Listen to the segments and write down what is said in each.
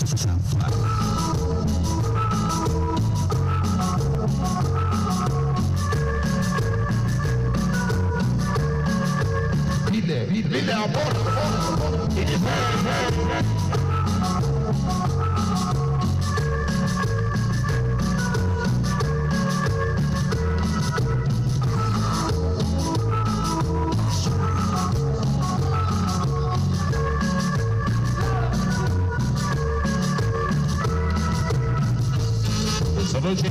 Dile amor. Esta noche,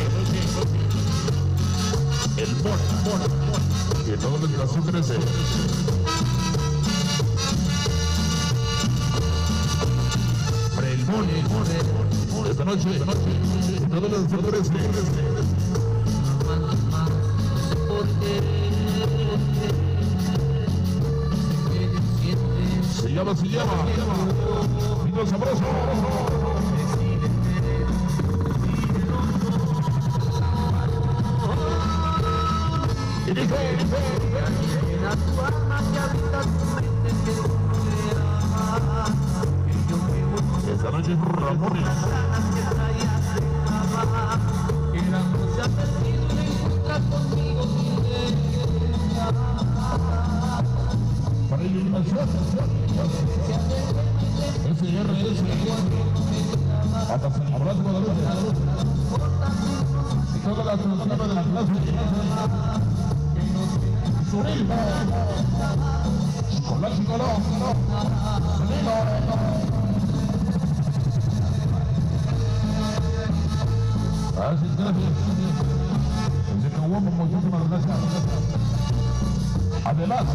el Mona, que todos los brazos crecen. El Mone, esta noche, todos los brazos crecen. Se llama, Vino sabroso. Y dijo, esta noche es Ramón. Para iluminación, SRS, hasta San Abrazo Guadalupe, y todas las personas de la clase, Suril, Chocolate Colón, gracias, desde que hubo muchísimas gracias. Adelante,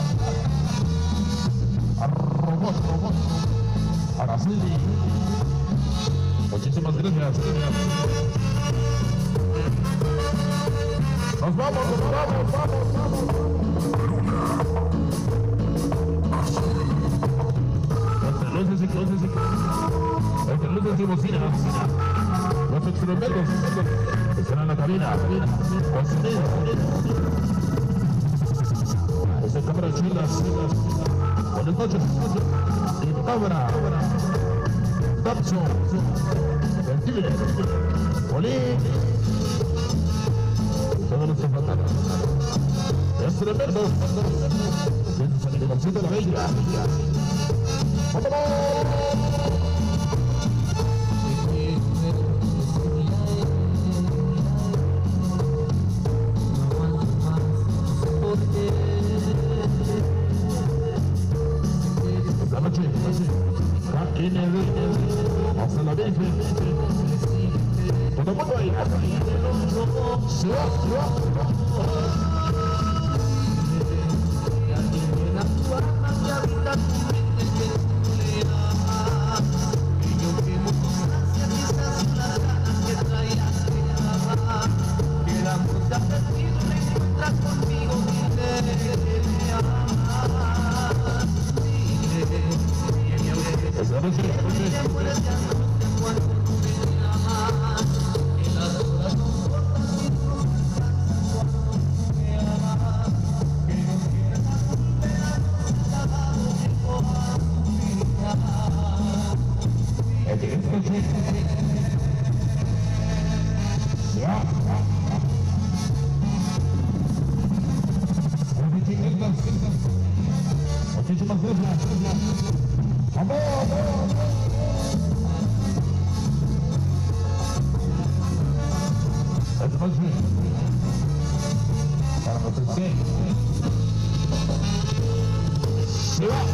a Robot, Araceli, muchísimas gracias. Nos vamos. Entre luces y bocinas, los experimentos están en la cabina, con sonido. Desde cámaras chulas, buenas noches, y cámara, Tapso, Ventile, Olín, y todos los zapatos. Es tremendo, desde San Nicolás de la Bella. Esta noche, KND, hasta la Virgen, todo el mundo ahí, se va. Muchísimas gracias. ¡Vamos! Esta noche, para nuestro C. Se va.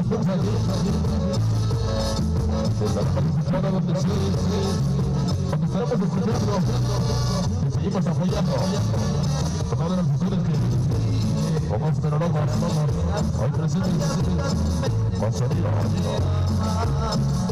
respuesta aquí. Desde la participada donde sí, donde estaremos escuchando y seguimos apoyando con todas las mujeres que como esperologos hoy presentes con sonido.